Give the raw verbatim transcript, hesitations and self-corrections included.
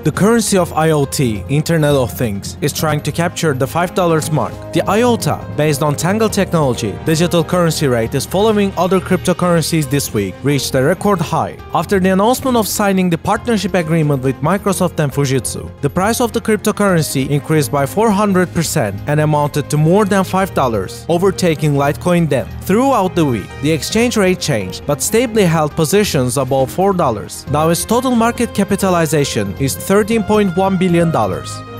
The currency of I O T, Internet of Things, is trying to capture the five dollar mark. The IOTA, based on Tangle technology, digital currency rate is following other cryptocurrencies this week, reached a record high. After the announcement of signing the partnership agreement with Microsoft and Fujitsu, the price of the cryptocurrency increased by four hundred percent and amounted to more than five dollars, overtaking Litecoin then. Throughout the week, the exchange rate changed, but stably held positions above four dollars. Now its total market capitalization is thirteen point one billion dollars.